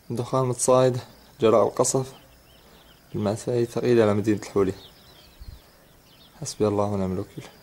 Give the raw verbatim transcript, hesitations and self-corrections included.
دخان متصاعد جراء القصف المدفعي ثقيل على مدينة الحولي. حسبي الله ونعم الوكيل.